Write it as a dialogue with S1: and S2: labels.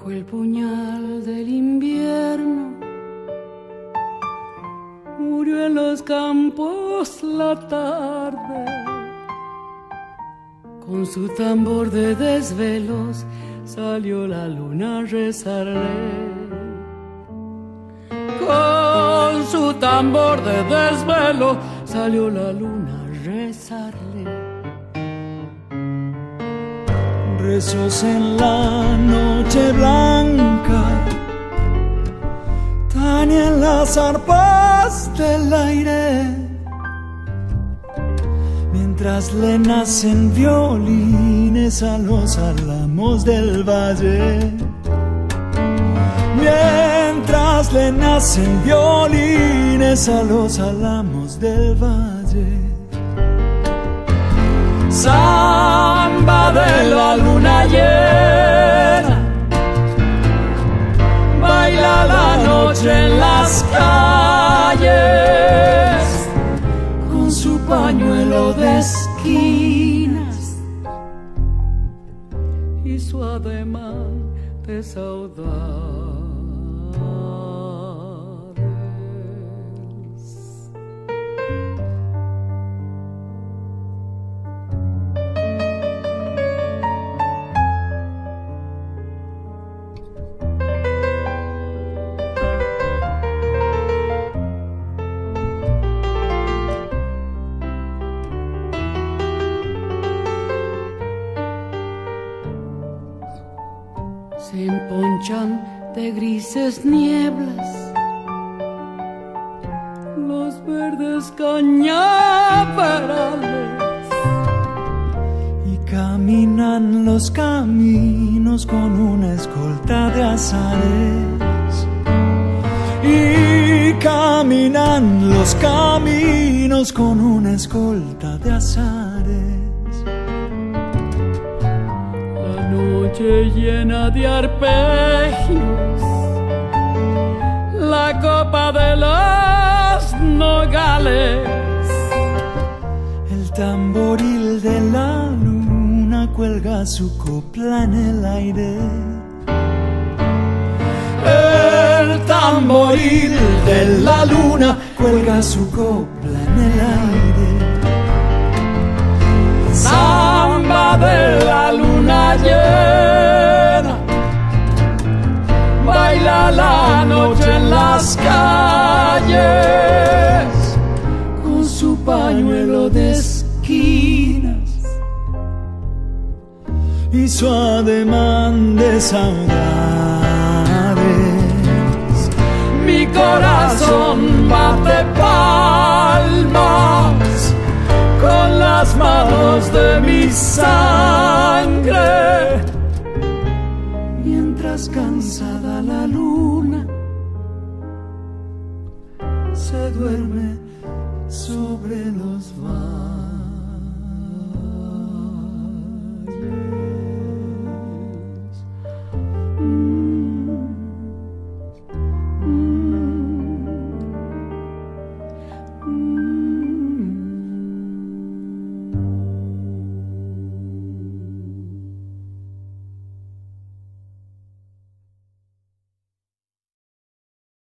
S1: Bajo el puñal del invierno murió en los campos la tarde. Con su tambor de desvelos salió la luna a rezarle. Con su tambor de desvelo salió la luna a rezarle.
S2: Rezos en la noche blanca tañen las arpas del aire, mientras le nacen violines a los álamos del valle. Mientras le nacen violines a los álamos del valle. Samba de la luna llena, baila la noche en las calles, con su pañuelo de esquinas
S1: Y su ademán de saudades. Se emponchan de grises nieblas los verdes cañaverales,
S2: y caminan los caminos con una escolta de azares. Y caminan los caminos con una escolta de azares.
S1: Noche llena de arpegios, la copa de los nogales.
S2: El tamboril de la luna cuelga su copla en el aire. El tamboril de la luna cuelga su copla en el aire. Samba de la luna llena, baila la noche en las calles,
S1: Con su pañuelo de esquinas
S2: y su ademán de saudades.
S1: Mi corazón bate palmas con las manos de mi sangre,
S2: Mientras cansada la luna se duerme sobre los valles.